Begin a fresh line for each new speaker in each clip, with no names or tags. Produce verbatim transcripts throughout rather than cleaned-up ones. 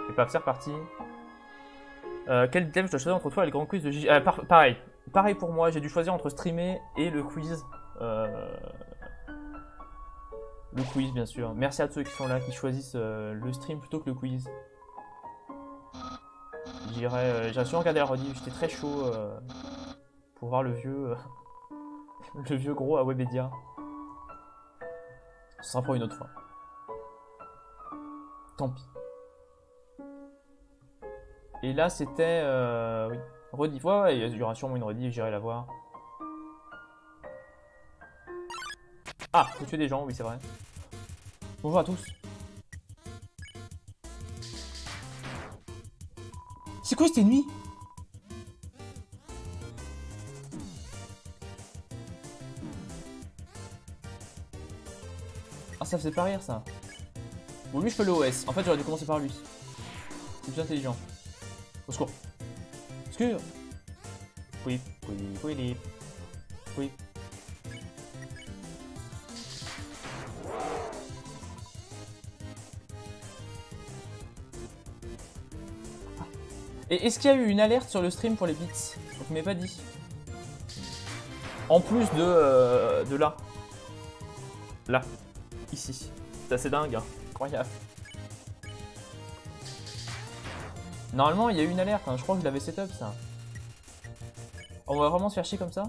Et paf, c'est reparti. Euh, quel thème je dois choisir entre toi et le grand quiz de J J? euh, par Pareil. Pareil pour moi, j'ai dû choisir entre streamer et le quiz. Euh... Le quiz, bien sûr. Merci à tous ceux qui sont là, qui choisissent euh, le stream plutôt que le quiz. J'irai euh, sûrement regarder la rediff, j'étais très chaud euh, pour voir le vieux, euh, le vieux gros à Webedia. Ce sera pour une autre fois. Tant pis. Et là, c'était... Euh, oui, rediff. Ouais, ouais, il y aura sûrement une rediff, j'irai la voir. Ah, faut tuer des gens, oui, c'est vrai. Bonjour à tous. C'est quoi cette ennemi? Ah, ça faisait pas rire, ça. Bon, lui, je fais le O S. En fait, j'aurais dû commencer par lui. C'est plus intelligent. Au secours. Secours. Oui, oui, oui, oui. Oui. Et est-ce qu'il y a eu une alerte sur le stream pour les bits? On ne m'avez pas dit. En plus de, euh, de là. Là. Ici. C'est assez dingue, hein. Incroyable. Normalement, il y a eu une alerte, hein. Je crois que je l'avais setup, ça. On va vraiment se faire chier comme ça?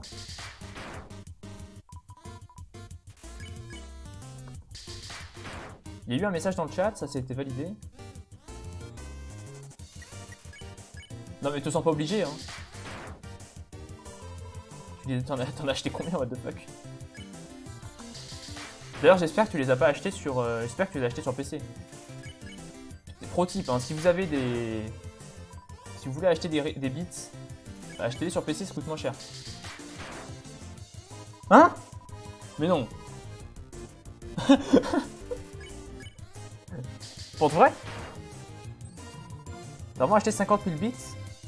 Il y a eu un message dans le chat, ça s'était validé. Non mais te sens pas obligé, hein. T'en as, as acheté combien, what the fuck? D'ailleurs, j'espère que tu les as pas achetés sur... Euh, j'espère que tu les as achetés sur P C. Pro type, hein, si vous avez des... Si vous voulez acheter des, des bits, achetez-les sur P C, ça coûte moins cher. Hein? Mais non. Pour de vrai? T'as vraiment acheté cinquante mille bits?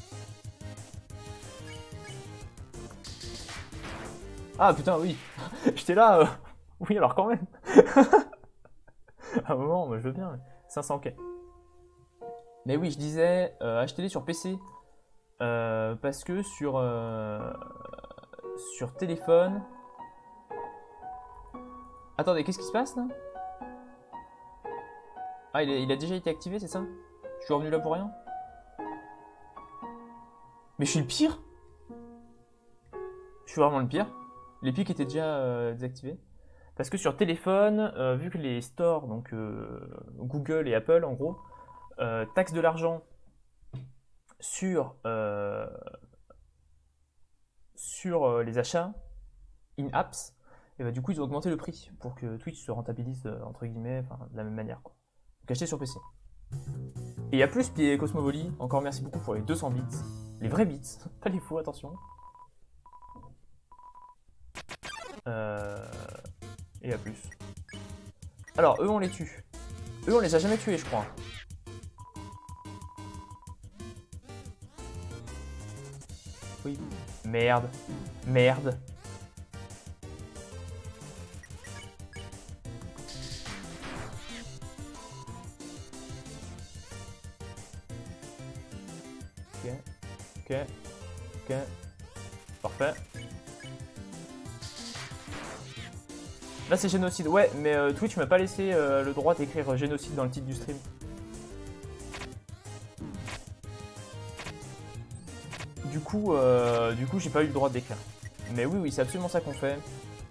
Ah putain, oui. J'étais là... Euh... Oui, alors quand même. À un moment, moi je veux bien. cinq cents K. Mais oui, je disais, euh, achetez-les sur P C. Euh, parce que sur, euh, sur téléphone... Attendez, qu'est-ce qui se passe là? Ah, il a, il a déjà été activé, c'est ça? Je suis revenu là pour rien? Mais je suis le pire? Je suis vraiment le pire. Les pics étaient déjà euh, désactivés. Parce que sur téléphone, euh, vu que les stores, donc euh, Google et Apple en gros, euh, taxent de l'argent sur, euh, sur euh, les achats in-apps, et bah, du coup ils ont augmenté le prix pour que Twitch se rentabilise euh, entre guillemets, de la même manière, quoi. Donc achetez sur P C. Et à plus, puis Cosmovoli, encore merci beaucoup pour les deux cents bits. Les vrais bits, pas les faux, attention. Euh... Et à plus. Alors, eux, on les tue. Eux, on les a jamais tués, je crois. Oui. Merde. Merde. Ok. Ok. Ok. Parfait. Là c'est génocide, ouais, mais euh, Twitch m'a pas laissé euh, le droit d'écrire génocide dans le titre du stream. Du coup, euh, du coup j'ai pas eu le droit d'écrire. Mais oui, oui, c'est absolument ça qu'on fait.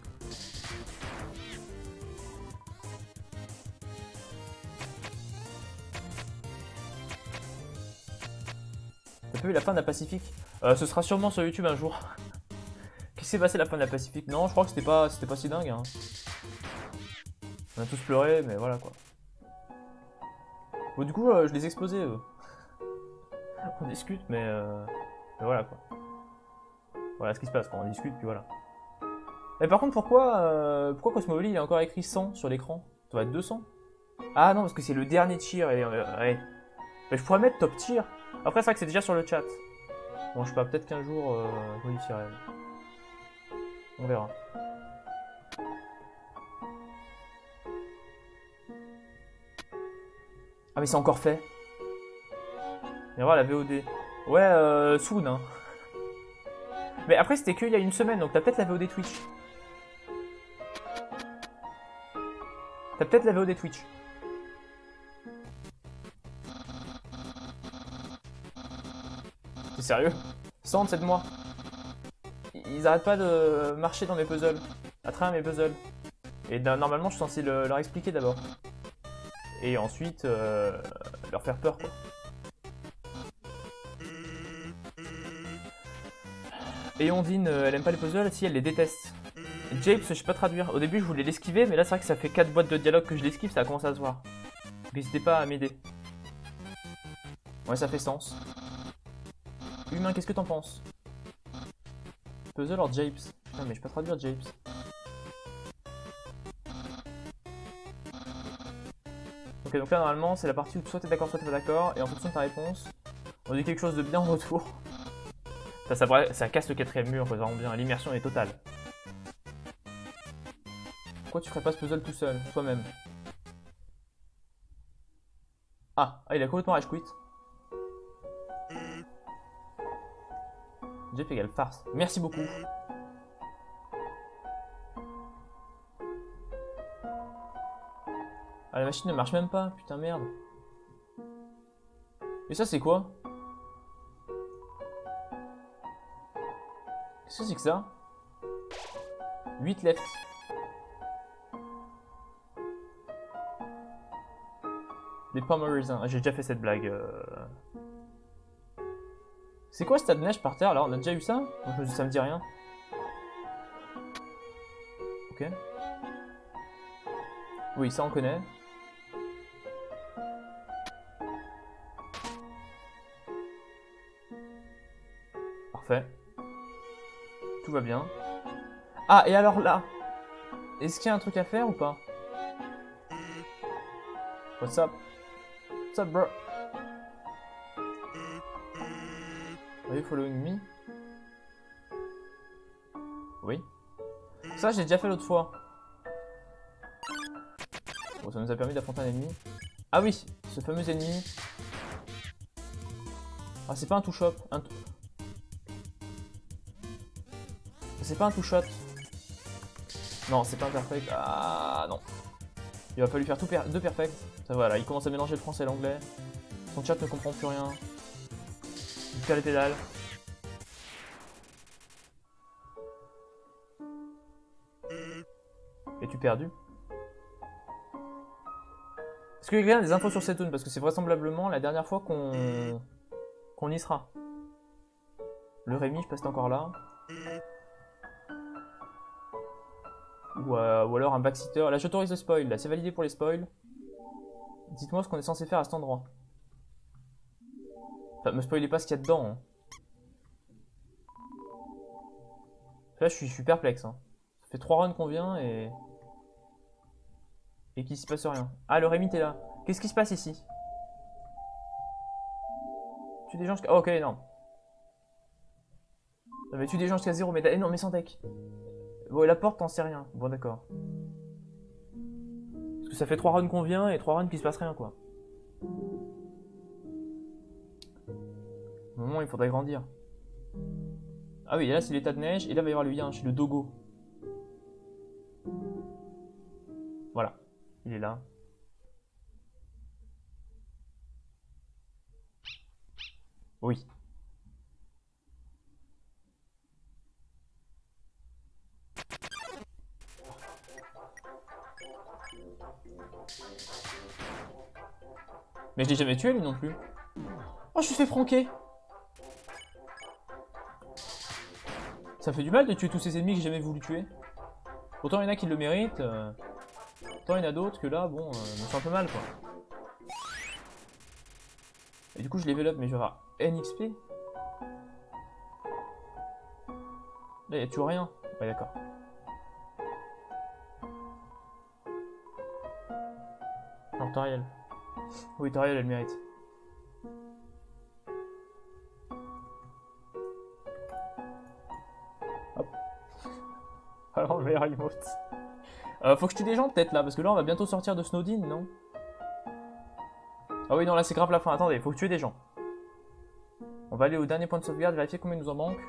T'as pas vu la fin de la Pacifique? euh, Ce sera sûrement sur YouTube un jour. Qu'est-ce qui s'est passé la fin de la Pacifique? Non, je crois que c'était pas, c'était pas si dingue. Hein. On a tous pleuré, mais voilà quoi. Bon, du coup, euh, je les ai explosés, eux. On discute, mais, euh, mais voilà quoi. Voilà ce qui se passe, quoi. On discute, puis voilà. Mais par contre, pourquoi, euh, pourquoi Cosmovoli il a encore écrit cent sur l'écran? Ça doit être deux cents. Ah non, parce que c'est le dernier tier. Et, euh, ouais. Mais je pourrais mettre top tier. Après, c'est vrai que c'est déjà sur le chat. Bon, je sais pas, peut-être qu'un jour, euh, je modifierai. On verra. Ah, mais c'est encore fait. Et voir la V O D. Ouais, euh, soon, hein. Mais après, c'était qu'il y a une semaine, donc t'as peut-être la V O D Twitch. T'as peut-être la V O D Twitch. T'es sérieux? cent sept mois. Ils arrêtent pas de marcher dans mes puzzles. À travers mes puzzles. Et normalement, je suis censé le, leur expliquer d'abord. Et ensuite, euh, leur faire peur, quoi. Et Ondine, elle aime pas les puzzles, si elle les déteste. Japes, je sais pas traduire. Au début, je voulais l'esquiver, mais là, c'est vrai que ça fait quatre boîtes de dialogue que je l'esquive, ça a commencé à se voir. N'hésitez pas à m'aider. Ouais, ça fait sens. Humain, qu'est-ce que t'en penses? Puzzle or Japes? Putain, mais je peux pas traduire Japes. Ok, donc là, normalement, c'est la partie où soit t'es d'accord, soit t'es pas d'accord, et en fonction de ta réponse, on dit quelque chose de bien en retour. Ça, ça, ça casse le quatrième mur, quoi, vraiment bien. L'immersion est totale. Pourquoi tu ferais pas ce puzzle tout seul, toi-même? Ah, ah, il a complètement rage quit. Jeff égale farce. Merci beaucoup. Ah, la machine ne marche même pas, putain merde. Et ça c'est quoi? Qu'est-ce que c'est que ça? huit left. Des pommes au raisin. Ah, j'ai déjà fait cette blague. Euh... C'est quoi ce tas de neige par terre là? On a déjà eu ça? Ça me dit rien. Ok. Oui, ça on connaît. Parfait. Tout va bien. Ah, et alors là, est-ce qu'il y a un truc à faire ou pas? What's up? What's up, bro? Are you following me? Oui. Ça, j'ai déjà fait l'autre fois. Bon, ça nous a permis d'affronter un ennemi. Ah oui, ce fameux ennemi. Ah, c'est pas un two-shot. Un t... C'est pas un two-shot. Non, c'est pas un perfect. Ah non. Il va pas lui faire tout per... deux perfect. Ça voilà, il commence à mélanger le français et l'anglais. Son chat ne comprend plus rien. Il perd les pédales. Es-tu perdu? Est-ce que quelqu'un a des infos sur cette zone? Parce que c'est vraisemblablement la dernière fois qu'on qu'on y sera. Le Rémi, je passe encore là. Ou, euh, ou alors un backseater. Là, j'autorise le spoil. Là, c'est validé pour les spoils. Dites-moi ce qu'on est censé faire à cet endroit. Enfin, me spoilez pas ce qu'il y a dedans. Hein. Là, je suis, je suis perplexe. Hein. Ça fait trois runs qu'on vient et... Et qu'il se passe rien. Ah, le Rémi, t'es là. Qu'est-ce qui se passe ici? Tu des gens jusqu'à... Oh, ok, non. Non, mais tu des gens jusqu'à zéro, mais... Eh, non, mais sans deck. Bon, et la porte, t'en sais rien. Bon, d'accord. Parce que ça fait trois runs qu'on vient et trois runs qu'il se passe rien, quoi. Au moment, il faudrait grandir. Ah oui, et là, c'est l'état de neige. Et là, il va y avoir le lien chez le Dogo. Voilà. Il est là. Oui. Mais je l'ai jamais tué lui non plus. Oh, je suis fait franquer. Ça fait du mal de tuer tous ces ennemis que j'ai jamais voulu tuer. Autant il y en a qui le méritent. Euh... Autant il y en a d'autres que là, bon, euh, je me sens un peu mal quoi. Et du coup je level up, mais je vais avoir N X P. Là il n'y a toujours rien. Ouais d'accord. Non, Toriel. Oui, Toriel elle mérite. Hop. Alors le meilleur emote. Euh, faut que je tue des gens peut-être là, parce que là on va bientôt sortir de Snowdin, non? Ah oui non là c'est grave la fin, attendez, faut que je tue des gens. On va aller au dernier point de sauvegarde, vérifier combien il nous en manque.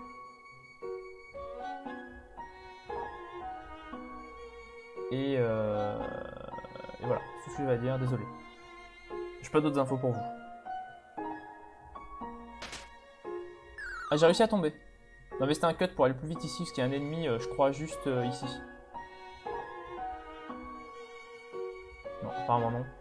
Et, euh... Et voilà, c'est ce que je vais dire, désolé. J'ai pas d'autres infos pour vous. Ah, j'ai réussi à tomber. Non mais c'était un cut pour aller plus vite ici, parce qu'il y a un ennemi, euh, je crois, juste euh, ici. Non, apparemment non.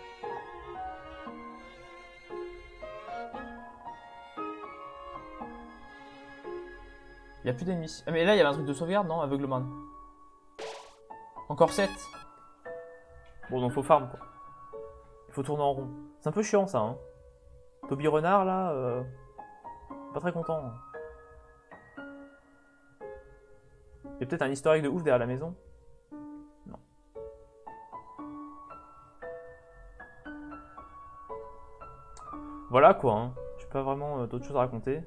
Il n'y a plus d'ennemis. Ah mais là il y avait un truc de sauvegarde, non? Aveuglement. Encore sept. Bon donc faut farm quoi. Il faut tourner en rond. C'est un peu chiant ça hein. Toby Renard là, euh... pas très content. Il y a peut-être un historique de ouf derrière la maison. Non. Voilà quoi, hein. J'ai pas vraiment euh, d'autres choses à raconter.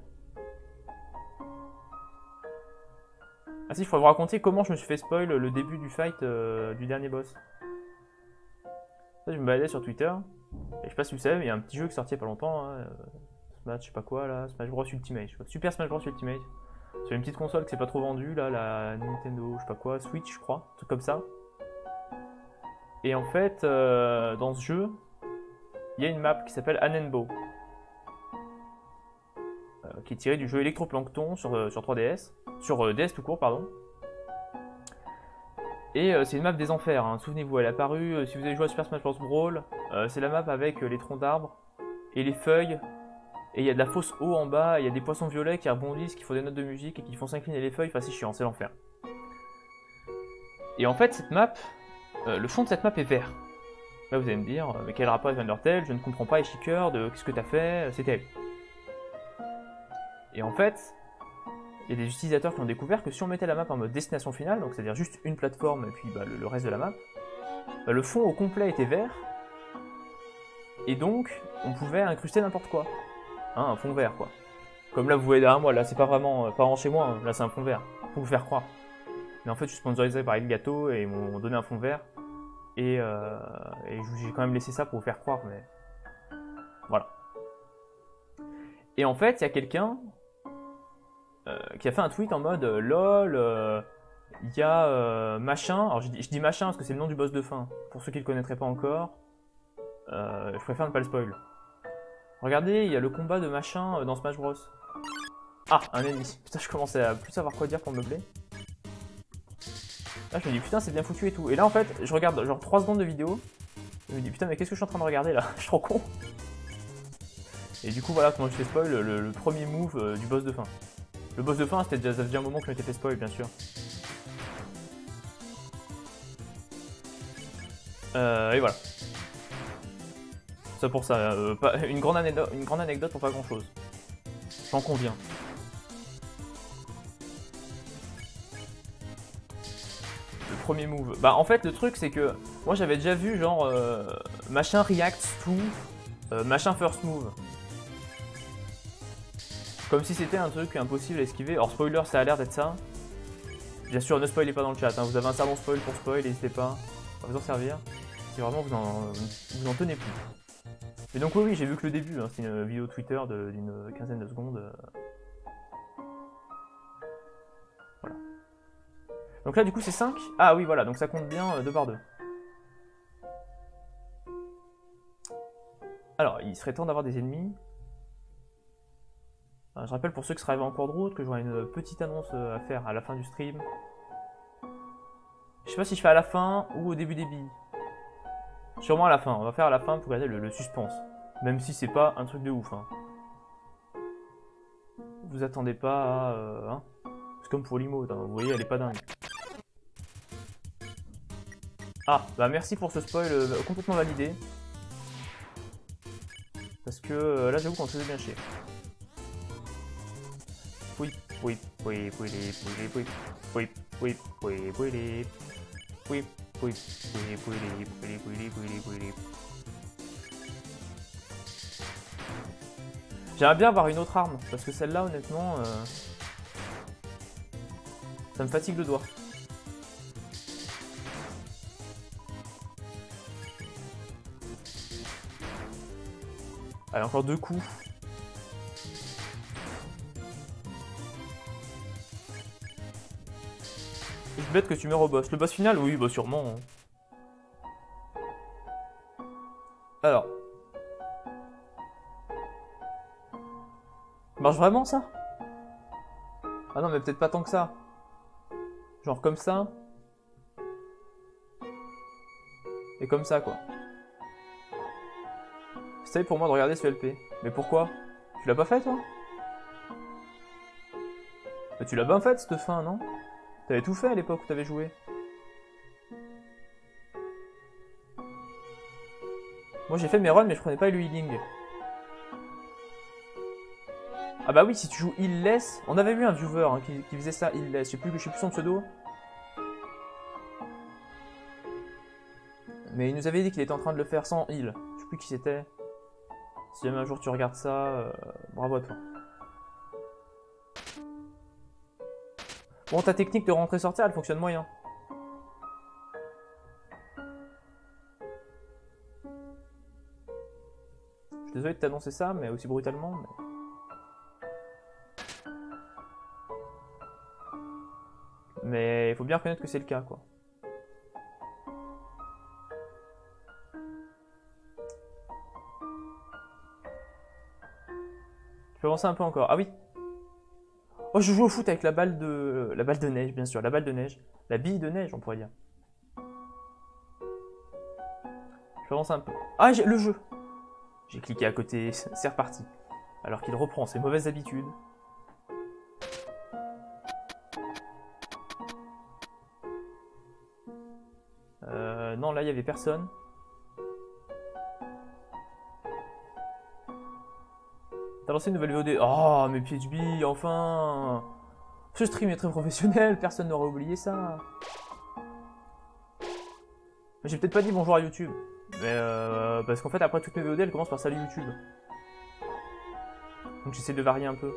Ah si, il faudrait vous raconter comment je me suis fait spoil le début du fight euh, du dernier boss. Ça, je me baladais sur Twitter, et je sais pas si vous savez, mais il y a un petit jeu qui est sorti il y a pas longtemps, hein, euh, Smash, je sais pas quoi là, Smash Bros Ultimate, je sais pas, Super Smash Bros Ultimate. Sur une petite console qui s'est pas trop vendue, là, la Nintendo, je sais pas quoi, Switch je crois, un truc comme ça. Et en fait, euh, dans ce jeu, il y a une map qui s'appelle Anenbo, euh, qui est tirée du jeu Electroplankton sur, euh, sur trois D S, sur euh, D S tout court, pardon. Et euh, c'est une map des enfers, hein. Souvenez-vous, elle est apparue, euh, si vous avez joué à Super Smash Bros Brawl, euh, c'est la map avec euh, les troncs d'arbres et les feuilles, et il y a de la fausse eau en bas, il y a des poissons violets qui rebondissent, qui font des notes de musique et qui font s'incliner les feuilles, enfin c'est chiant, c'est l'enfer. Et en fait, cette map, euh, le fond de cette map est vert. Là vous allez me dire, mais quel rapport avec Undertale, je ne comprends pas, Eshiker, de qu'est-ce que t'as fait, c'est terrible. Et en fait, il y a des utilisateurs qui ont découvert que si on mettait la map en mode destination finale, donc c'est-à-dire juste une plateforme et puis bah, le, le reste de la map, bah, le fond au complet était vert, et donc on pouvait incruster n'importe quoi. Hein, un fond vert quoi. Comme là vous voyez derrière moi, là c'est pas vraiment, pas vraiment chez moi, hein. Là c'est un fond vert, pour vous faire croire. Mais en fait je suis sponsorisé par El Gato et ils m'ont donné un fond vert, et, euh, et j'ai quand même laissé ça pour vous faire croire, mais voilà. Et en fait il y a quelqu'un Euh, qui a fait un tweet en mode euh, lol, il euh, y a euh, machin, alors je dis, je dis machin parce que c'est le nom du boss de fin, pour ceux qui le connaîtraient pas encore, euh, je préfère ne pas le spoil. Regardez, il y a le combat de machin dans Smash Bros. Ah, un ennemi. Putain, je commençais à plus savoir quoi dire pour meubler. Là, je me dis putain, c'est bien foutu et tout. Et là, en fait, je regarde genre trois secondes de vidéo, je me dis putain, mais qu'est-ce que je suis en train de regarder là? Je suis trop con. Et du coup, voilà comment je fais spoil le, le premier move euh, du boss de fin. Le boss de fin, c'était déjà, ça faisait un moment que je m'étais fait spoil, bien sûr. Euh, et voilà. Ça pour ça. Euh, pas, une, grande anecdote, une grande anecdote pour pas grand chose. J'en conviens. Le premier move. Bah en fait le truc c'est que moi j'avais déjà vu genre euh, machin react to euh, machin first move. Comme si c'était un truc impossible à esquiver. Alors spoiler, ça a l'air d'être ça. Bien sûr, ne spoilez pas dans le chat, hein. Vous avez un savon spoil pour spoil, n'hésitez pas à vous en servir. Si vraiment vous en, vous en tenez plus. Mais donc oui, oui j'ai vu que le début, hein. C'est une vidéo Twitter d'une quinzaine de secondes. Voilà. Donc là du coup c'est cinq. Ah oui voilà, donc ça compte bien deux par deux. Alors, il serait temps d'avoir des ennemis. Je rappelle pour ceux qui seraient arrivés en cours de route que j'aurai une petite annonce à faire à la fin du stream. Je sais pas si je fais à la fin ou au début des billes. Sûrement à la fin, on va faire à la fin pour garder le, le suspense. Même si c'est pas un truc de ouf. Hein. Vous attendez pas à... Euh, hein. C'est comme pour l'emote, hein. Vous voyez elle est pas dingue. Ah, bah merci pour ce spoil euh, complètement validé. Parce que euh, là j'avoue qu'on se faisait bien chier. Oui, oui, oui, oui, oui, oui, oui, oui, oui, oui, oui, oui, oui, oui, oui, oui. J'aimerais bien avoir une autre arme, parce que celle-là, honnêtement, euh, ça me fatigue le doigt. Allez, encore deux coups. juste bête que tu meurs au boss. Le boss final, oui, bah sûrement. Hein. Alors. Ça marche vraiment ça? Ah non, mais peut-être pas tant que ça. Genre comme ça. Et comme ça, quoi. C'est pour moi de regarder ce L P. Mais pourquoi? Tu l'as pas fait, toi? Mais tu l'as bien fait, cette fin, non? T'avais tout fait à l'époque où t'avais joué. Moi, j'ai fait mes runs, mais je prenais pas le healing. Ah bah oui, si tu joues heal-less... On avait vu un viewer hein, qui, qui faisait ça, heal-less. Je sais plus, je sais plus son pseudo. Mais il nous avait dit qu'il était en train de le faire sans heal. Je sais plus qui c'était. Si jamais un jour tu regardes ça, euh, bravo à toi. Bon, ta technique de rentrer-sortir, elle fonctionne moyen. Je suis désolé de t'annoncer ça, mais aussi brutalement. Mais... mais il faut bien reconnaître que c'est le cas, quoi. Je peux avancer un peu encore. Ah oui. Oh, je joue au foot avec la balle de... La balle de neige, bien sûr. La balle de neige. La bille de neige, on pourrait dire. Je peux avancer un peu. Ah, j'ai le jeu. J'ai cliqué à côté. C'est reparti. Alors qu'il reprend ses mauvaises habitudes. Euh, non, là, il n'y avait personne. T'as lancé une nouvelle V O D. Oh, mais P H B, enfin. Ce stream est très professionnel, personne n'aurait oublié ça. Mais j'ai peut-être pas dit bonjour à YouTube. Mais euh, parce qu'en fait, après toutes mes V O D, elles commencent par salut YouTube. Donc j'essaie de varier un peu.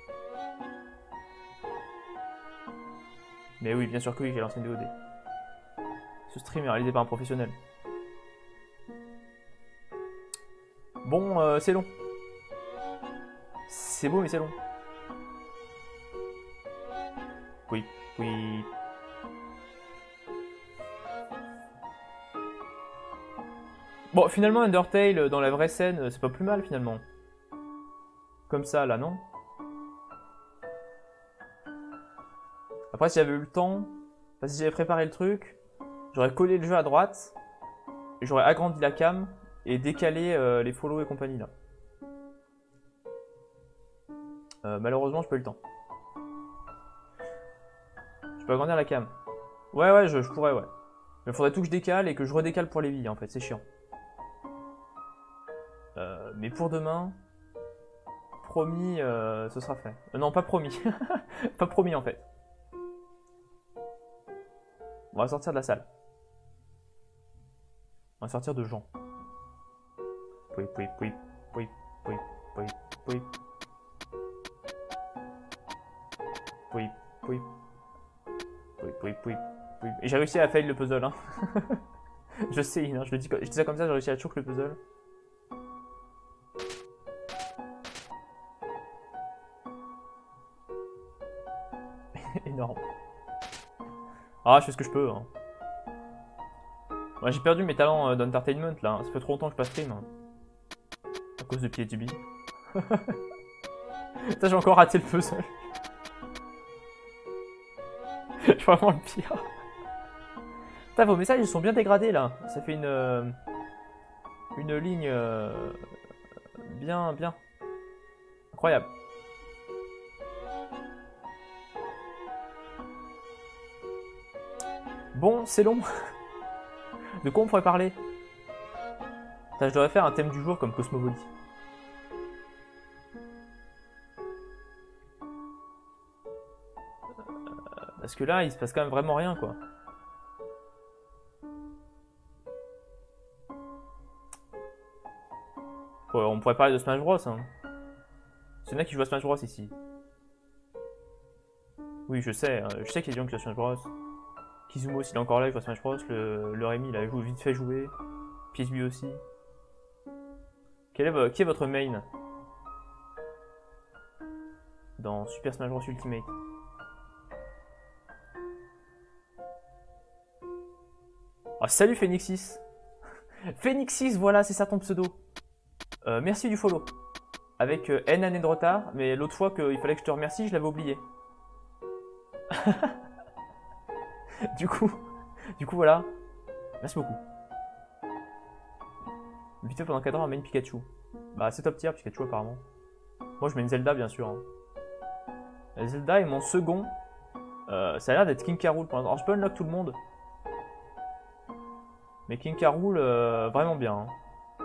Mais oui, bien sûr que oui, j'ai lancé une V O D. Ce stream est réalisé par un professionnel. Bon, euh, c'est long. C'est beau, mais c'est long. Oui, oui. Bon, finalement, Undertale, dans la vraie scène, c'est pas plus mal, finalement. Comme ça, là, non? Après, si j'avais eu le temps, enfin, si j'avais préparé le truc, j'aurais collé le jeu à droite, et j'aurais agrandi la cam, et décalé euh, les follow et compagnie, là. Euh, malheureusement, j'ai pas eu le temps. Je peux agrandir la cam. Ouais, ouais, je, je pourrais, ouais. Mais il faudrait tout que je décale et que je redécale pour les billes, en fait, c'est chiant. Euh, mais pour demain, promis, euh, ce sera fait. Euh, non, pas promis. Pas promis, en fait. On va sortir de la salle. On va sortir de Jean. Pouip, pouip, pouip, pouip, pouip, pouip, pouip. Pouip, pouip. Pouip, pouip, pouip, pouip. Et j'ai réussi à fail le puzzle, hein. Je sais, hein, je le dis, je dis ça comme ça, j'ai réussi à choke le puzzle. Énorme. Ah, je fais ce que je peux. Hein. Ouais, j'ai perdu mes talents euh, d'entertainment là. Ça fait trop longtemps que je passe stream. Hein. À cause de P H B. Ça, j'ai encore raté le puzzle. Je suis vraiment le pire. Putain, vos messages ils sont bien dégradés là. Ça fait une. Euh, une ligne. Euh, bien, bien. Incroyable. Bon, c'est long. De quoi on pourrait parler? Putain, je devrais faire un thème du jour comme Cosmovoly. Parce que là, il se passe quand même vraiment rien, quoi. On pourrait parler de Smash Bros. Hein. C'est là qui joue à Smash Bros ici. Oui, je sais. Je sais qu'il y a des gens qui jouent à Smash Bros. Kizumo, s'il est encore là, il joue à Smash Bros. Le, le Rémi, il a vite fait jouer. P S B aussi. Quel est, qui est votre main dans Super Smash Bros Ultimate? Oh, salut Phoenixis. Phoenixis, voilà, c'est ça ton pseudo. Euh, merci du follow. Avec euh, N années de retard, mais l'autre fois qu'il fallait que je te remercie, je l'avais oublié. du coup, du coup, voilà. Merci beaucoup. Vite fait pendant quatre heures, on met une Pikachu. Bah, c'est top tier, Pikachu apparemment. Moi, je mets une Zelda, bien sûr. Hein. La Zelda est mon second. Euh, ça a l'air d'être King K. Rool. Alors, je peux unlock tout le monde. Mais King K. Rool, euh, vraiment bien. Hein.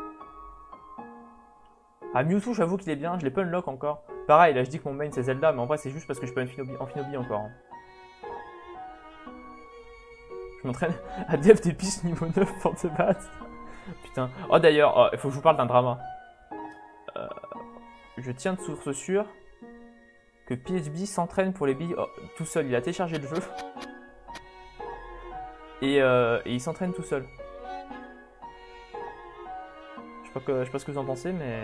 Ah, Mewtwo, j'avoue qu'il est bien. Je l'ai pas unlock encore. Pareil, là, je dis que mon main c'est Zelda, mais en vrai, c'est juste parce que je peux Amphinobi encore. Hein. Je m'entraîne à Def des pistes niveau neuf pour te battre. Putain. Oh, d'ailleurs, oh, il faut que je vous parle d'un drama. Euh, je tiens de source sûre que P H B s'entraîne pour les billes oh, tout seul. Il a téléchargé le jeu. Et, euh, et il s'entraîne tout seul. Je sais pas, que, je sais pas ce que vous en pensez, mais...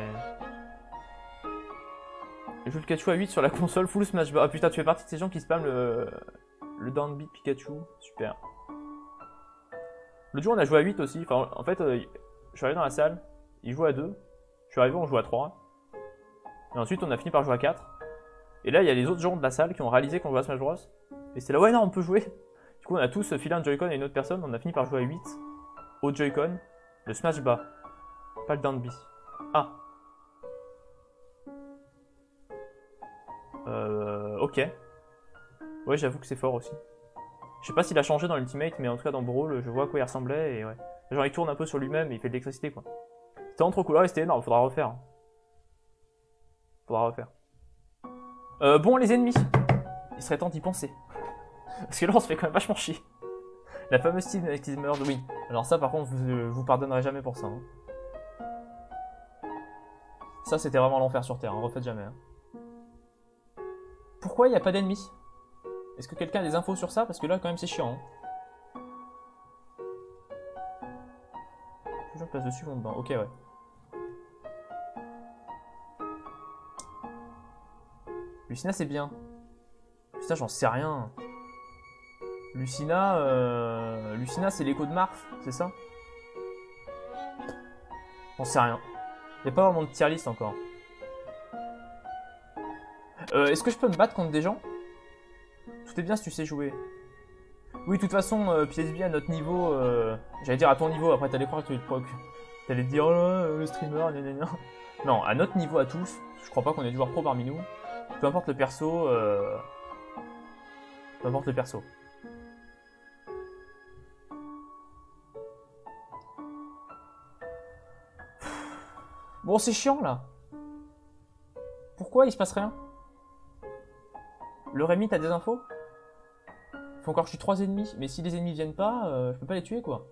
Je joue le Pikachu à huit sur la console full Smash Bros. Ah putain, tu fais partie de ces gens qui spamment le, le down beat Pikachu. Super. L'autre jour, on a joué à huit aussi. Enfin, en fait, euh, je suis arrivé dans la salle, il jouait à deux. Je suis arrivé, on joue à trois. Et ensuite, on a fini par jouer à quatre. Et là, il y a les autres gens de la salle qui ont réalisé qu'on jouait à Smash Bros. Et c'était là, ouais, non, on peut jouer. Du coup, on a tous filé un Joy-Con à une autre personne. On a fini par jouer à huit au Joy-Con. Le Smash bas. Pas le down B. Ah. Euh. Ok. Ouais, j'avoue que c'est fort aussi. Je sais pas s'il a changé dans l'Ultimate, mais en tout cas dans Brawl, je vois à quoi il ressemblait. Et ouais. Genre, il tourne un peu sur lui-même et il fait de l'électricité, quoi. C'était vraiment trop cool. Ouais, c'était énorme. Faudra refaire. Faudra refaire. Euh, bon, les ennemis. Il serait temps d'y penser. Parce que là, on se fait quand même vachement chier. La fameuse team avec les meurtres, oui. Alors ça, par contre, je vous, vous pardonnerai jamais pour ça. Hein. Ça, c'était vraiment l'enfer sur Terre. Hein. Refaites jamais. Hein. Pourquoi il n'y a pas d'ennemis? Est-ce que quelqu'un a des infos sur ça? Parce que là, quand même, c'est chiant. Hein. Toujours place dessus, bon dedans. Ok, ouais. Lucina, c'est bien. Putain, j'en sais rien. Lucina, euh... Lucina, c'est l'écho de Marth, c'est ça? J'en sais rien. Il n'y a pas vraiment de tier list encore. Euh, Est-ce que je peux me battre contre des gens? Tout est bien si tu sais jouer. Oui, de toute façon, euh, P S B à notre niveau, euh... j'allais dire à ton niveau, après t'allais croire que tu allais te dire oh là, le streamer, gna gna gna. Non, à notre niveau à tous, je crois pas qu'on ait du joueur pro parmi nous. Peu importe le perso, euh... peu importe le perso. Bon, c'est chiant là. Pourquoi il se passe rien? Le Rémi, t'as des infos? Faut encore que je tue trois ennemis, mais si les ennemis viennent pas, euh, je peux pas les tuer quoi.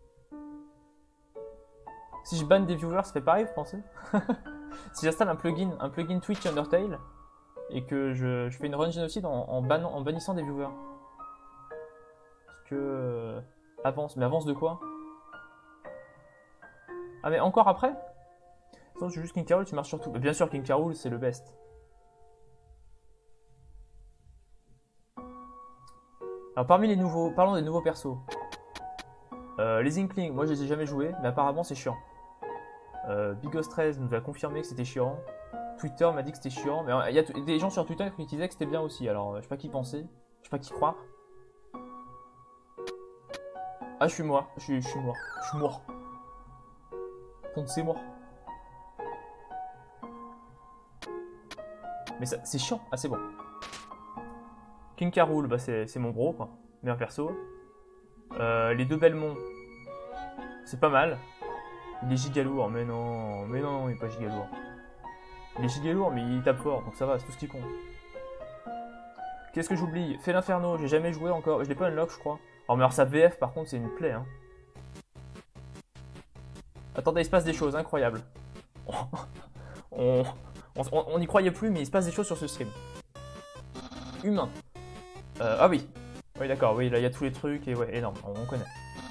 Si je banne des viewers, ça fait pareil, vous pensez? Si j'installe un plugin, un plugin Twitch Undertale, et que je, je fais une run génocide en, en, ban, en bannissant des viewers. Parce que... Euh, avance, mais avance de quoi? Ah mais encore après? Sinon, je suis juste King K. Rool, tu marches sur tout. Mais bien sûr, King K. Rool, c'est le best. Alors, parmi les nouveaux, parlons des nouveaux persos. Euh, les Inklings, moi je les ai jamais joués, mais apparemment c'est chiant. Euh, Bigos treize nous a confirmé que c'était chiant. Twitter m'a dit que c'était chiant. Mais il y a des gens sur Twitter qui disaient que c'était bien aussi. Alors, je sais pas qui penser, je sais pas qui croire. Ah, je suis mort, je suis, je suis mort, je suis mort. C'est mort. Mais c'est chiant. Ah, c'est bon. King K. Rool, bah, c'est mon bro, quoi. Bien perso. Euh, les deux Belmont, c'est pas mal. Il est giga lourd, mais non, mais non, il est pas giga lourd. Il est giga lourd, mais il tape fort, donc ça va, c'est tout ce qui compte. Qu'est-ce que j'oublie? Fait l'Inferno, j'ai jamais joué encore. Je l'ai pas unlock, je crois. Alors, mais alors sa V F, par contre, c'est une plaie. Hein. Attendez, il se passe des choses incroyables. on... On, on, on y croyait plus, mais il se passe des choses sur ce stream. Humain. Euh, ah oui. Oui, d'accord, oui, là, il y a tous les trucs, et ouais, énorme, on, on connaît.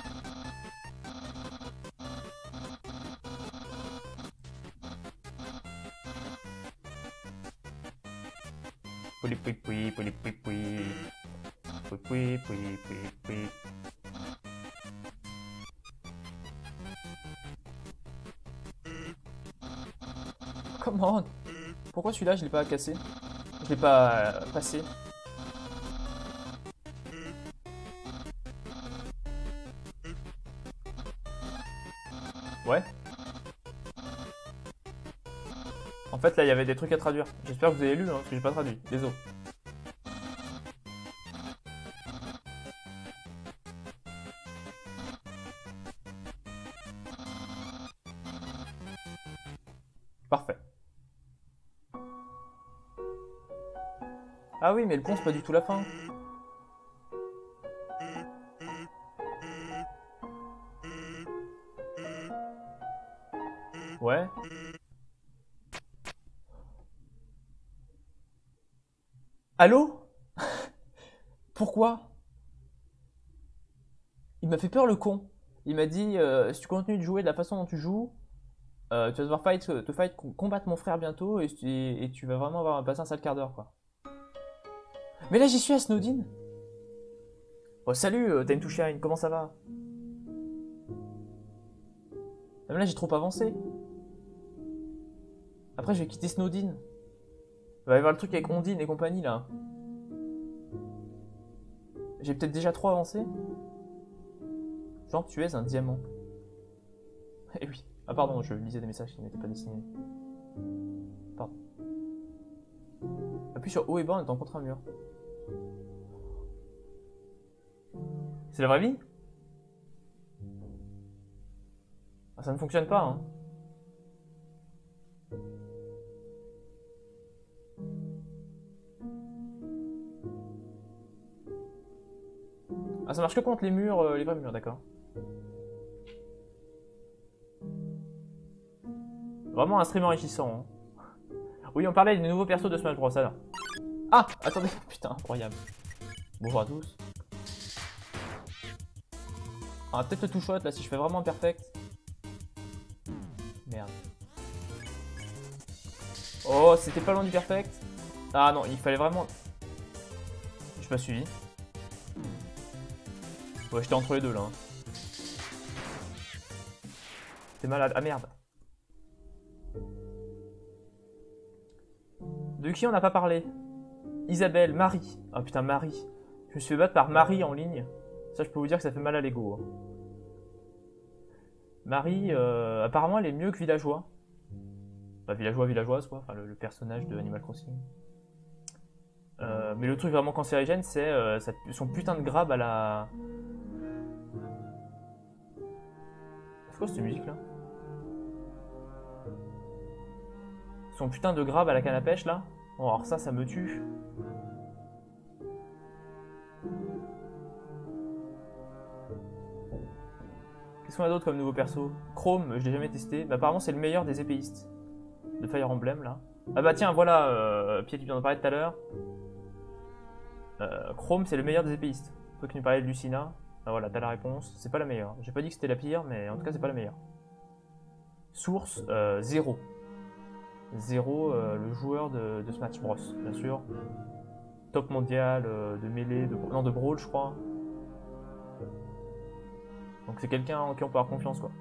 Pouli poui poui, pouli poui poui. Poui poui poui poui poui. Comment? Pourquoi celui-là, je l'ai pas cassé? Je l'ai pas euh, passé. Ouais. En fait, là, il y avait des trucs à traduire. J'espère que vous avez lu, hein, parce que j'ai pas traduit. Désolé. Parfait. Ah oui, mais le pont, c'est pas du tout la fin. Ouais. Allô? Pourquoi? Il m'a fait peur, le con. Il m'a dit, euh, si tu continues de jouer de la façon dont tu joues, euh, tu vas devoir fight, te fight, combattre mon frère bientôt, et, et, et tu vas vraiment avoir passé un sale quart d'heure, quoi. Mais là, j'y suis à Snowdin. Oh, salut, euh, Time to Shine, comment ça va? Ah, mais là, j'ai trop avancé. Après, je vais quitter Snowdin. Il va y avoir le truc avec Ondine et compagnie, là. J'ai peut-être déjà trop avancé. Genre, tu es un diamant. Eh oui. Ah, pardon, je lisais des messages qui n'étaient pas destinés. Pardon. Appuie sur haut et bas en étant contre un mur. C'est la vraie vie? Ah, ça ne fonctionne pas, hein. Ah, ça marche que contre les murs, euh, les vrais murs, d'accord. Vraiment un stream enrichissant, hein. Oui, on parlait des nouveaux persos de Smash Bros. Alors. Ah, attendez, putain, incroyable. Bonjour à tous. Ah, peut-être le two-shot, là, si je fais vraiment perfect. Merde. Oh, c'était pas loin du perfect. Ah non, il fallait vraiment... Je suis pas suivi. Ouais, j'étais entre les deux, là. Hein. T'es malade. Ah, merde. De qui on n'a pas parlé? Isabelle, Marie. Ah, putain, Marie. Je me suis fait battre par Marie en ligne. Ça, je peux vous dire que ça fait mal à l'ego. Hein. Marie, euh, apparemment, elle est mieux que Villageois. Enfin, Villageois, Villageoise, quoi. Enfin, le, le personnage de Animal Crossing. Euh, mais le truc vraiment cancérigène, c'est euh, son putain de grab à la... C'est quoi cette musique, là? Son putain de grab à la canne à pêche, là. Bon, alors ça, ça me tue. Qu'est-ce qu'on a d'autre comme nouveau perso? Chrome, je l'ai jamais testé. Bah, apparemment, c'est le meilleur des épéistes de Fire Emblem, là. Ah bah tiens, voilà, euh, Pierre qui vient d'en parler tout à l'heure. Euh, Chrome, c'est le meilleur des épéistes. Toi qui nous parlais de Lucina. Ah voilà, t'as la réponse. C'est pas la meilleure. J'ai pas dit que c'était la pire, mais en tout cas, c'est pas la meilleure. Source, euh, zéro. Zéro, euh, le joueur de, de Smash Bros, bien sûr. Top mondial euh, de mêlée, de, non, de brawl, je crois. Donc c'est quelqu'un en qui on peut avoir confiance, quoi.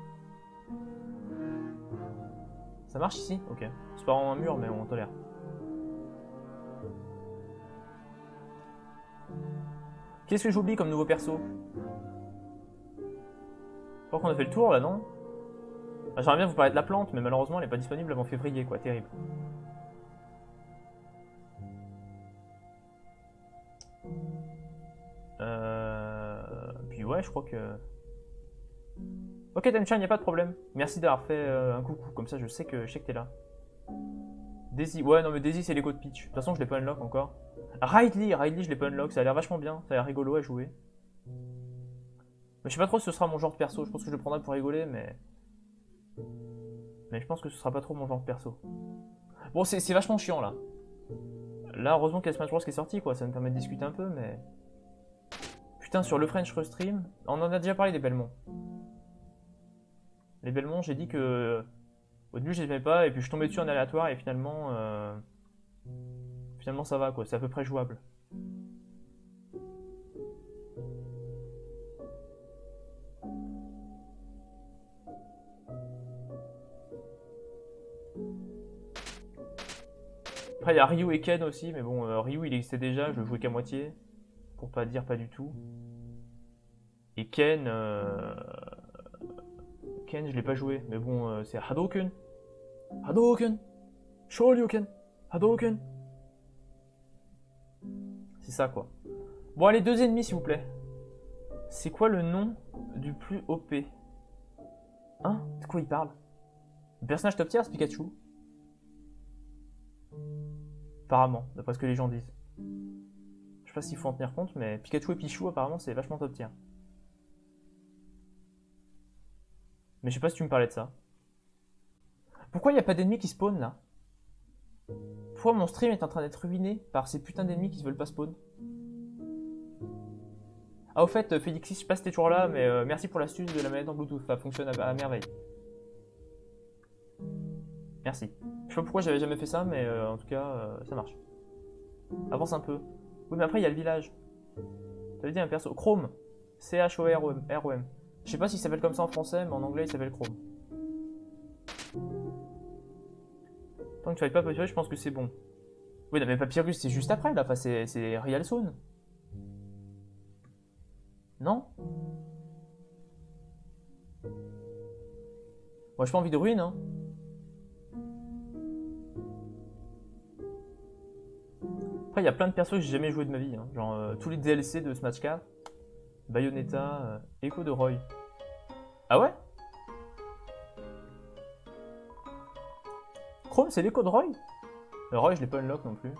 Ça marche ici? Ok. C'est pas vraiment un mur, mais on tolère. Qu'est-ce que j'oublie comme nouveau perso? Je crois qu'on a fait le tour, là, non? Ah, j'aimerais bien vous parler de la plante, mais malheureusement, elle n'est pas disponible avant février, quoi. Terrible. Euh... Puis ouais, je crois que... Ok, Tenchan, y a pas de problème. Merci d'avoir fait euh, un coucou, comme ça je sais que je sais que t'es là. Daisy, ouais, non mais Daisy c'est l'écho de Peach. De toute façon, je l'ai pas unlock encore. Ridley, Ridley, je l'ai pas unlock, ça a l'air vachement bien, ça a l'air rigolo à jouer. Mais je sais pas trop si ce sera mon genre de perso, je pense que je le prendrai pour rigoler, mais... Mais je pense que ce sera pas trop mon genre de perso. Bon, c'est vachement chiant là. Là, heureusement qu'il y a Smash Bros qui est sorti, quoi, ça me permet de discuter un peu, mais... Putain, sur le French Restream, on en a déjà parlé des Belmont. Les Belmont, j'ai dit que... Au début, je les aimais pas, et puis je suis tombé dessus en aléatoire, et finalement... Euh... Finalement, ça va, quoi, c'est à peu près jouable. Après, il y a Ryu et Ken aussi, mais bon, euh, Ryu, il existait déjà, je le jouais qu'à moitié. Pour pas dire pas du tout. Et Ken... Euh... Ken, je l'ai pas joué, mais bon, euh, c'est Hadouken. Hadouken Shoryuken Hadouken. C'est ça, quoi. Bon, allez, deux ennemis, s'il vous plaît. C'est quoi le nom du plus O P? Hein? De quoi il parle? Le personnage top tier, c'est Pikachu. Apparemment, d'après ce que les gens disent. Je sais pas s'il faut en tenir compte, mais Pikachu et Pichou, apparemment, c'est vachement top tier. Mais je sais pas si tu me parlais de ça. Pourquoi il n'y a pas d'ennemis qui spawn, là? Pourquoi mon stream est en train d'être ruiné par ces putains d'ennemis qui ne veulent pas spawn? Ah, au fait, Félixis, je sais pas si t'es toujours là, mais euh, merci pour l'astuce de la manette en Bluetooth. Ça fonctionne à, à merveille. Merci. Je sais pas pourquoi j'avais jamais fait ça, mais euh, en tout cas, euh, ça marche. Avance un peu. Oui, mais après, il y a le village. T'avais dit un perso. Chrome. C H O R O M. Je sais pas s'il s'appelle comme ça en français, mais en anglais, il s'appelle Chrome. Tant que tu fais pas Papyrus, je pense que c'est bon. Oui, non, mais Papyrus, c'est juste après, là. Enfin, c'est Real Zone. Non? Moi, j'ai pas envie de ruine, hein. Après, il y a plein de persos que j'ai jamais joué de ma vie. Hein. Genre, euh, tous les D L C de Smash quatre. Bayonetta, euh, Echo de Roy. Ah ouais? Chrome, c'est l'écho de Roy? Le Roy, je l'ai pas unlock non plus.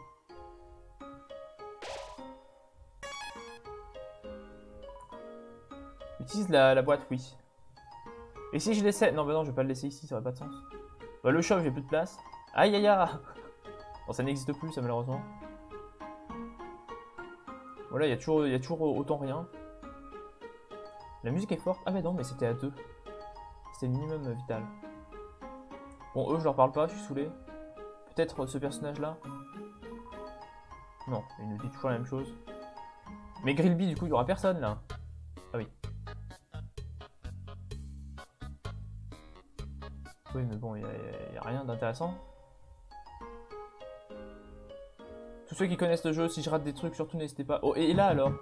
Utilise la, la boîte, oui. Et si je laissais... Non, bah non, je vais pas le laisser ici, ça aurait pas de sens. Bah, le shop, j'ai plus de place. Aïe, aïe, aïe. Bon, ça n'existe plus, ça, malheureusement. Voilà, il y, a toujours, y a toujours autant rien. La musique est forte. Ah, mais non, mais c'était à deux. C'était le minimum vital. Bon, eux, je leur parle pas, je suis saoulé. Peut-être ce personnage-là. Non, il nous dit toujours la même chose. Mais Grillby, du coup, il y aura personne, là. Ah oui. Oui, mais bon, il n'y a, a rien d'intéressant. Tous ceux qui connaissent le jeu, si je rate des trucs, surtout n'hésitez pas. Oh, et là, alors?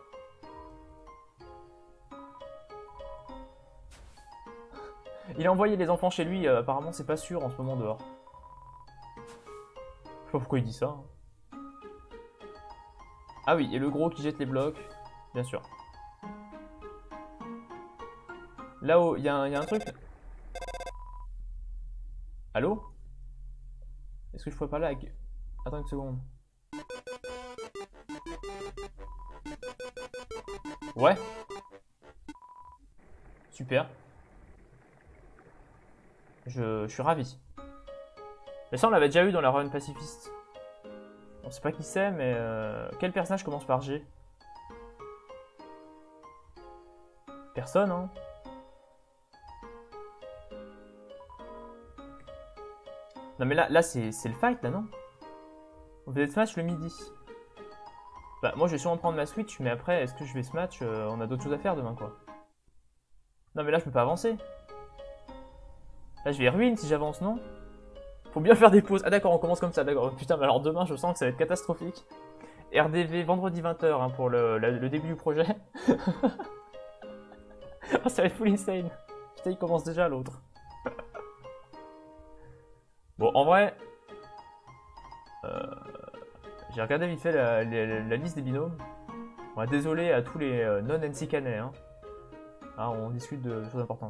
Il a envoyé les enfants chez lui, euh, apparemment c'est pas sûr en ce moment dehors. Je sais pas pourquoi il dit ça. Hein. Ah oui, et le gros qui jette les blocs, bien sûr. Là-haut, il y, y a un truc. Allô? Est-ce que je pourrais parler avec... Attends une seconde. Ouais. Super. Je, je suis ravi. Mais ça, on l'avait déjà eu dans la run pacifiste. On sait pas qui c'est, mais... Euh... Quel personnage commence par G? Personne, hein. Non, mais là, là c'est le fight, là, non? On faisait Smash le midi. Bah, moi, je vais sûrement prendre ma Switch, mais après, est-ce que je vais Smash? euh, On a d'autres choses à faire demain, quoi. Non, mais là, je peux pas avancer. Là, je vais ruine si j'avance, non? Faut bien faire des pauses. Ah, d'accord, on commence comme ça, d'accord. Putain, mais alors demain, je sens que ça va être catastrophique. R D V, vendredi vingt heures, hein, pour le, le, le début du projet. Oh, ça va être full insane. Putain, il commence déjà, l'autre. Bon, en vrai... Euh... J'ai regardé vite fait la, la, la liste des binômes. Bon, désolé à tous les euh, non-N C canais. Hein. Ah, on discute de choses importantes.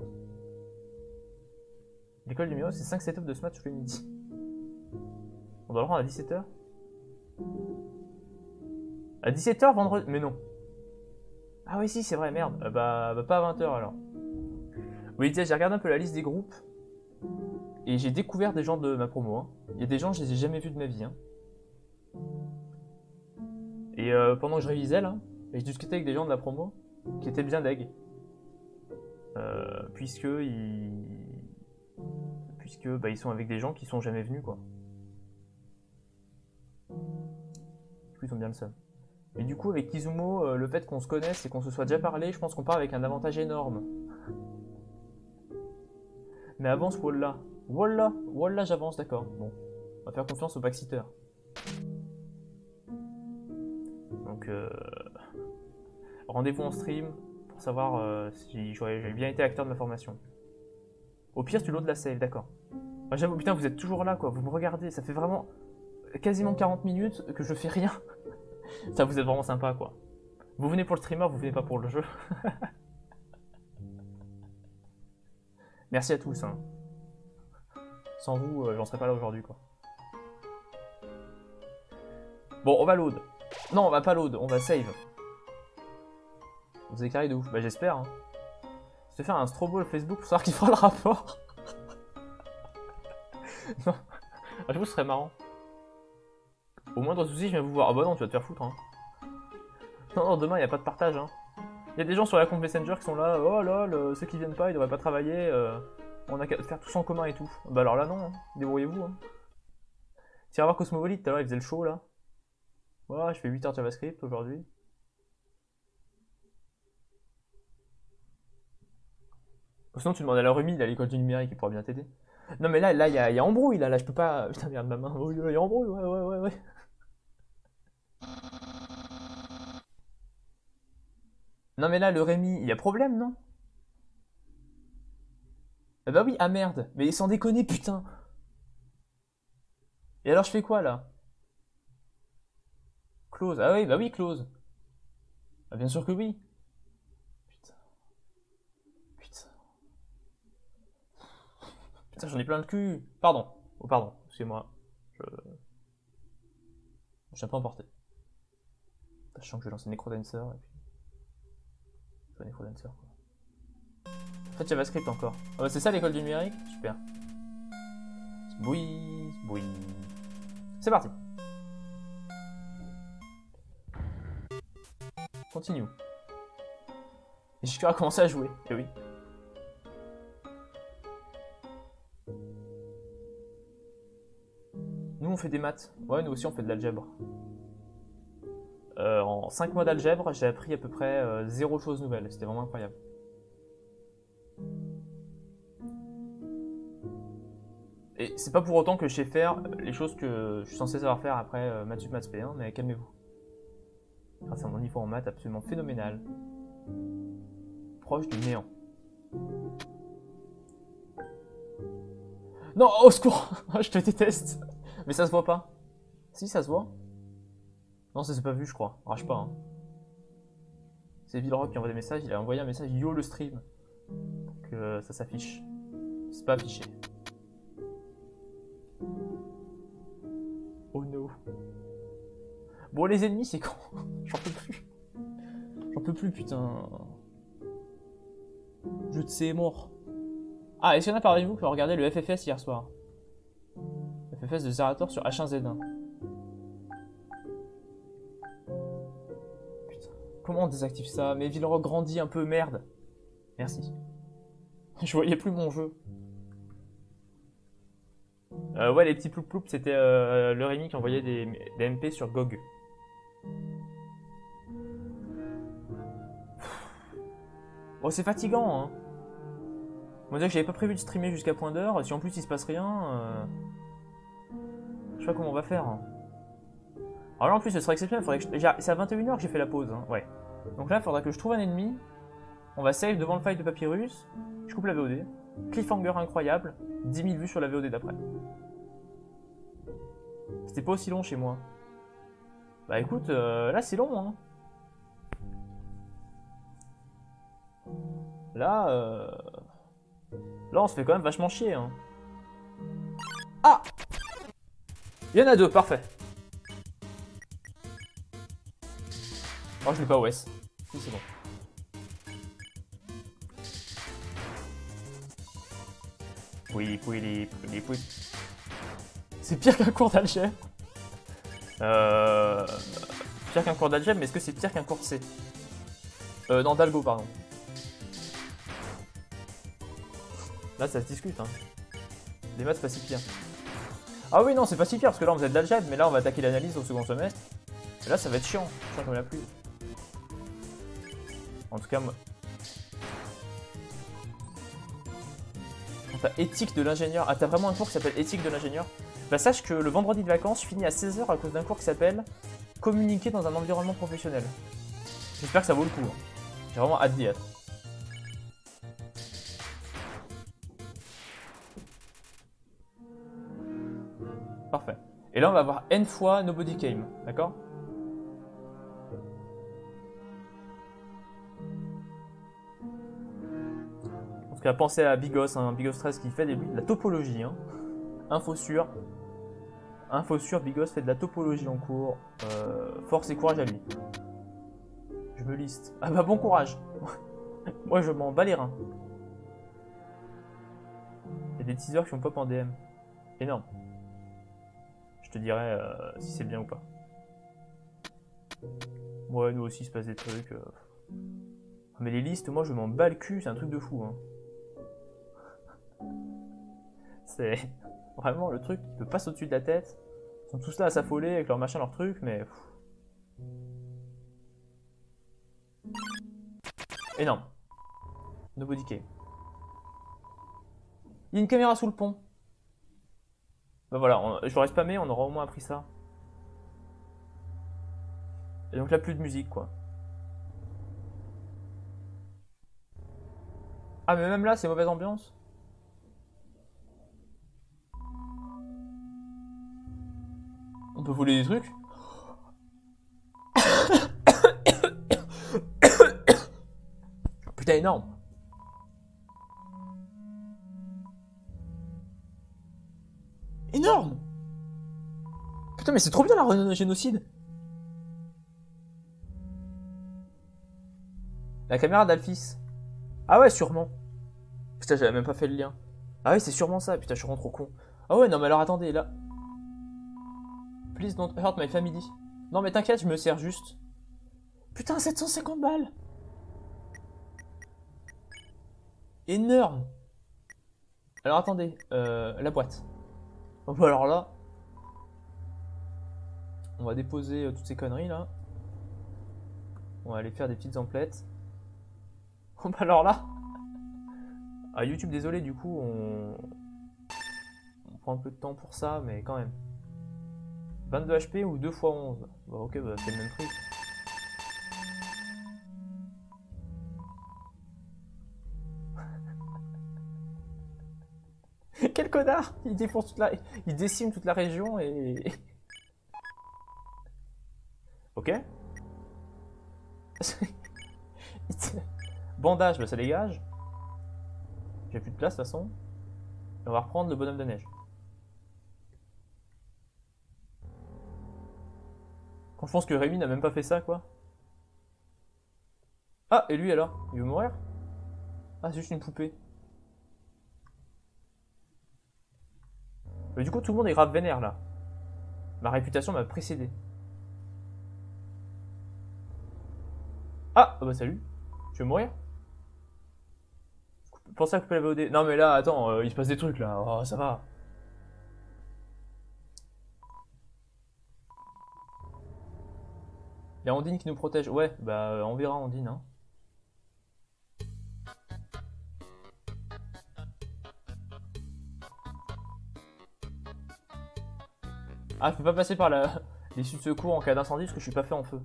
L'école du Mio, c'est cinq setups de Smash tous les midis. On doit le rendre à dix-sept heures. À dix-sept heures vendredi... Mais non. Ah oui, si, c'est vrai, merde. Euh, bah, bah, pas à vingt heures alors. Oui, j'ai regardé un peu la liste des groupes. Et j'ai découvert des gens de ma promo. Hein. Il y a des gens, je les ai jamais vus de ma vie. Hein. Et euh, pendant que je révisais là, et je discutais avec des gens de la promo qui étaient bien deg. Euh, puisque ils... Puisque bah, ils sont avec des gens qui sont jamais venus quoi. Du coup ils sont bien le seum. Et du coup avec Kizumo, euh, le fait qu'on se connaisse et qu'on se soit déjà parlé, je pense qu'on part avec un avantage énorme. Mais avance Walla. Walla, Walla j'avance, d'accord. Bon, on va faire confiance au backseater. Donc, euh... rendez-vous en stream pour savoir euh, si j'avais bien été acteur de ma formation. Au pire, tu loads la save, d'accord. Ah, j'avoue, putain, vous êtes toujours là, quoi. Vous me regardez, ça fait vraiment quasiment quarante minutes que je fais rien. Ça, vous êtes vraiment sympa, quoi. Vous venez pour le streamer, vous venez pas pour le jeu. Merci à tous, hein. Sans vous, euh, j'en serais pas là aujourd'hui, quoi. Bon, on va load. Non, on va pas load, on va save. Vous avez carré de ouf. Bah, j'espère, hein. Je vais faire un strobo Facebook pour savoir qui fera le rapport. Non. Ah, j'avoue, ce serait marrant. Au moindre souci, je viens vous voir. Ah bah non, tu vas te faire foutre, hein. Non, non, demain, il n'y a pas de partage, hein. Il y a des gens sur la compte Messenger qui sont là, oh lol, ceux qui viennent pas, ils devraient pas travailler, euh, on a qu'à faire tous en commun et tout. Bah alors là, non, hein. Débrouillez-vous, hein. Tu vas voir Cosmovolite, tout à l'heure, il faisait le show, là. Voilà, je fais huit heures de JavaScript aujourd'hui. Sinon, tu demandes à la Rumi, il a l'école du numérique, il pourra bien t'aider. Non, mais là, là, il y a, y a embrouille, là, là, je peux pas. Putain, merde, ma main. Oh, il y a embrouille, ouais, ouais, ouais, ouais. Non, mais là, le Rémi, il y a problème, non? Ah bah oui, ah merde, mais sans déconner, putain. Et alors, je fais quoi, là? Close. Ah oui, bah oui, close. Bah bien sûr que oui. Putain. Putain. Putain, j'en ai plein le cul. Pardon. Oh, pardon, excusez-moi. Je... Je suis un peu emporté. Sachant que je vais lancer Necrodancer, et puis... Je vais Necrodancer, quoi. En fait, JavaScript encore. Ah bah c'est ça l'école du numérique? Super. Oui, oui. C'est parti. Continue. Et je vais commencer à jouer. Et oui. Nous on fait des maths. Ouais, nous aussi on fait de l'algèbre. Euh, en cinq mois d'algèbre, j'ai appris à peu près euh, zéro chose nouvelle. C'était vraiment incroyable. Et c'est pas pour autant que je sais faire les choses que je suis censé savoir faire après euh, maths sup maths P un, mais calmez-vous. Grâce à mon niveau en maths absolument phénoménal. Proche du néant. Non, au secours. Je te déteste. Mais ça se voit pas. Si, ça se voit. Non, ça s'est pas vu, je crois. Rage pas, hein. C'est Villerock qui envoie des messages. Il a envoyé un message yo le stream. Donc euh, ça s'affiche. C'est pas affiché. Oh no. Bon, les ennemis, c'est con. J'en peux plus. J'en peux plus, putain. Je te sais, mort. Ah, est-ce qu'il y en a parmi vous qui ont regardé le F F S hier soir? F F S de Zerator sur H un Z un. Putain. Comment on désactive ça? Mais Villerock grandit un peu, merde. Merci. Je voyais plus mon jeu. Euh, ouais, les petits ploup ploup, c'était euh, le Rémi qui envoyait des, des M P sur G O G. Bon, c'est fatigant, hein. On dirait que j'avais pas prévu de streamer jusqu'à point d'heure. Si en plus il se passe rien, euh... je sais pas comment on va faire. Hein. Alors là en plus ce serait exceptionnel. Faudrait que je... C'est à vingt et une heures que j'ai fait la pause. Hein. Ouais. Donc là il faudra que je trouve un ennemi. On va save devant le file de Papyrus. Je coupe la V O D. Cliffhanger incroyable. dix mille vues sur la V O D d'après. C'était pas aussi long chez moi. Bah écoute, euh, là c'est long. Hein. Là, euh... là on se fait quand même vachement chier. Hein. Ah! Il y en a deux, parfait. Oh, je l'ai pas O S. Si, c'est bon. Oui, oui, oui, oui. C'est pire qu'un cours d'algèbre. Euh... Pire qu'un cours d'algèbre, mais est-ce que c'est pire qu'un cours de C? Euh, non, d'algo, pardon. Là, ça se discute, hein. Les maths, c'est pas si pire. Ah oui, non, c'est pas si pire, parce que là, on faisait de l'algèbre, mais là, on va attaquer l'analyse au second semestre. Et là, ça va être chiant. Je crois qu'on l'a plus. En tout cas, moi... T'as éthique de l'ingénieur. Ah, t'as vraiment un cours qui s'appelle éthique de l'ingénieur? Bah sache que le vendredi de vacances, je finis à seize heures à cause d'un cours qui s'appelle Communiquer dans un environnement professionnel. J'espère que ça vaut le coup. Hein. J'ai vraiment hâte d'y être. Parfait. Et là, on va avoir N fois Nobody Came, d'accord? Parce qu'il a pensé à Bigos, hein, Bigos treize qui fait des, de la topologie. Hein. Info sûre. Info sûre, Bigos fait de la topologie en cours. Euh, force et courage à lui. Je me liste. Ah bah bon courage. Moi je m'en bats les reins. Il y a des teasers qui font pop en D M. Énorme. Je te dirai euh, si c'est bien ou pas. Ouais, nous aussi il se passe des trucs. Euh... Mais les listes, moi je m'en bats le cul, c'est un truc de fou. Hein. C'est vraiment le truc qui peut passer au-dessus de la tête. Ils sont tous là à s'affoler avec leur machin, leur truc, mais... Énorme. Nobody came. Il y a une caméra sous le pont. Bah voilà, on, je l'aurais spammé, on aura au moins appris ça. Et donc là, plus de musique, quoi. Ah, mais même là, c'est mauvaise ambiance. On peut voler des trucs. Putain, énorme. Énorme. Putain, mais c'est trop bien la génocide. La caméra d'Alphys. Ah ouais, sûrement. Putain, j'avais même pas fait le lien. Ah ouais, c'est sûrement ça. Putain, je suis vraiment trop con. Ah ouais, non, mais alors attendez, là. Please don't hurt my family. Non, mais t'inquiète, je me sers juste. Putain, sept cent cinquante balles. Énorme. Alors attendez, euh, la boîte. Bon, bah alors là, on va déposer euh, toutes ces conneries là. On va aller faire des petites emplettes. Bon, bah alors là, ah, YouTube, désolé, du coup, on... on prend un peu de temps pour ça, mais quand même. vingt-deux H P ou deux fois onze. Bah ok, bah, c'est le même prix. Quel connard! Il défonce toute la... Il décime toute la région et... Ok. Bandage, bah ça dégage. J'ai plus de place de toute façon. Et on va reprendre le bonhomme de neige. Quand je pense que Rémi n'a même pas fait ça, quoi. Ah, et lui alors? Il veut mourir? Ah, c'est juste une poupée. Mais du coup, tout le monde est grave vénère là. Ma réputation m'a précédé. Ah, oh bah salut. Tu veux mourir? Pensez à couper la V O D. Non mais là, attends, euh, il se passe des trucs là. Oh, ça va. Il y a Ondine qui nous protège. Ouais, bah euh, on verra Ondine. Hein. Ah, je peux pas passer par la... l'issue de secours en cas d'incendie parce que je suis pas fait en feu.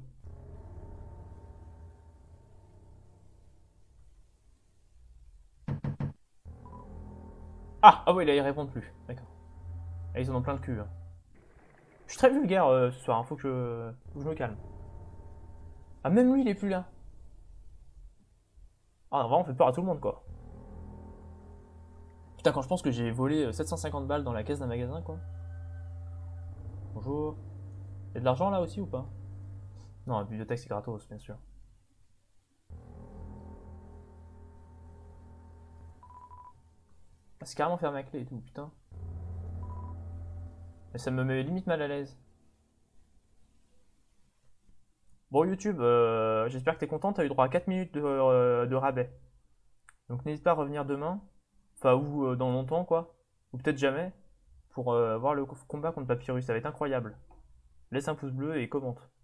Ah, ah ouais, là ils répondent plus. D'accord. Ah, ils en ont plein le cul. Hein. Je suis très vulgaire euh, ce soir, hein. Faut que je... Faut que je me calme. Ah, même lui il est plus là. Ah, vraiment, on fait peur à tout le monde quoi. Putain, quand je pense que j'ai volé sept cent cinquante balles dans la caisse d'un magasin quoi. Bonjour. Y'a de l'argent là aussi ou pas? Non, la bibliothèque c'est gratos, bien sûr. Ah, c'est carrément fermé à clé et tout, putain. Mais ça me met limite mal à l'aise. Bon, YouTube, euh, j'espère que t'es content, t'as eu droit à quatre minutes de, euh, de rabais. Donc n'hésite pas à revenir demain, enfin ou euh, dans longtemps quoi, ou peut-être jamais, pour euh, voir le combat contre Papyrus, ça va être incroyable. Laisse un pouce bleu et commente.